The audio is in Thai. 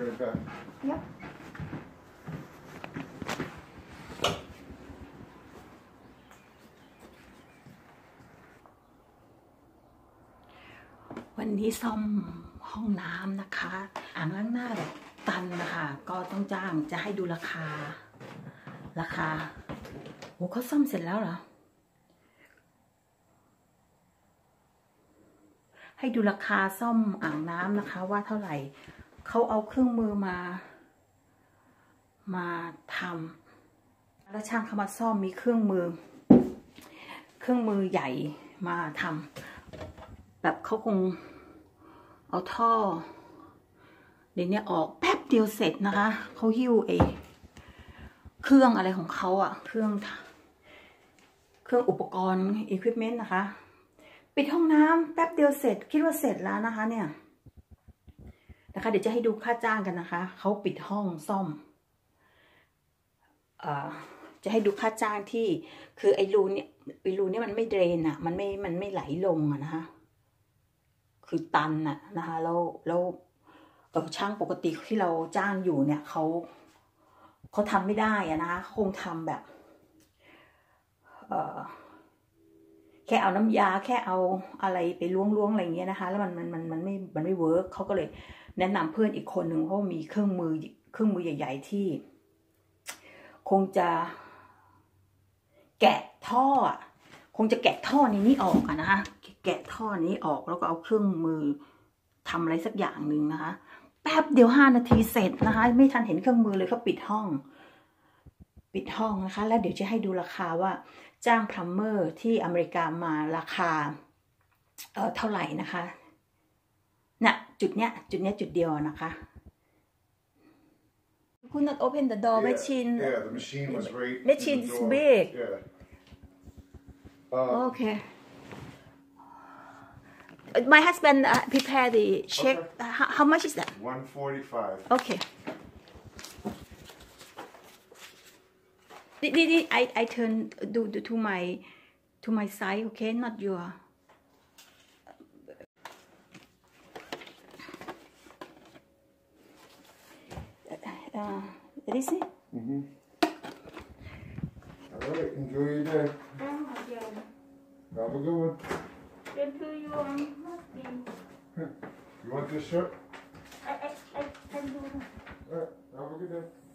right back. Yep. วันนี้ซ่อมห้องน้ำนะคะอ่างล้างหน้าแบบตันนะคะก็ต้องจ้างจะให้ดูราคาโอ้เขาซ่อมเสร็จแล้วเหรอให้ดูราคาซ่อมอ่างน้ำนะคะว่าเท่าไหร่เขาเอาเครื่องมือมาทำแล้วช่างเขามาซ่อมมีเครื่องมือใหญ่มาทำแบบเขาคงเอาท่อเดี๋ยวนี้ออกแป๊บเดียวเสร็จนะคะเขาหิ้วเครื่องอะไรของเขาอะเครื่องอุปกรณ์อุปกรณ์นะคะปิดห้องน้ำแป๊บเดียวเสร็จคิดว่าเสร็จแล้วนะคะเนี่ยนะคะเดี๋ยวจะให้ดูค่าจ้างกันนะคะเขาปิดห้องซ่อมจะให้ดูค่าจ้างที่คือไอ้รูเนี่ยมันไม่เดรนอะมันไม่ไหลลงอะนะคะคือตันอะนะคะแล้วช่างปกติที่เราจ้างอยู่เนี่ยเขาทำไม่ได้อะนะคะคงทำแบบแค่เอาน้ำยาแค่เอาอะไรไปล้วงอะไรเงี้ยนะคะแล้วมันไม่เวิร์กเขาก็เลยแนะนำเพื่อนอีกคนหนึ่งเพราะมีเครื่องมือใหญ่ๆที่คงจะแกะท่อในนี้ออกอะนะคะแกะท่อนี้ออกแล้วก็เอาเครื่องมือทำอะไรสักอย่างหนึ่งนะคะแป๊บเดียว5 นาทีเสร็จนะคะไม่ทันเห็นเครื่องมือเลยเขาปิดห้องนะคะแล้วเดี๋ยวจะให้ดูราคาว่าจ้างพลัมเมอร์ที่อเมริกามาราคาเท่าไหร่นะคะน่ะจุดเนี้ยจุดเดียวนะคะCould not open the door. Machine. Yeah, the machine was right. Machine is big. Yeah. Okay. My husband prepare the check. Okay. How much is that? $145. Okay. I turn to my side. Okay, not your. This is? All right, enjoy your day. Have a good one. You want this shirt? I do. All right, have a good day.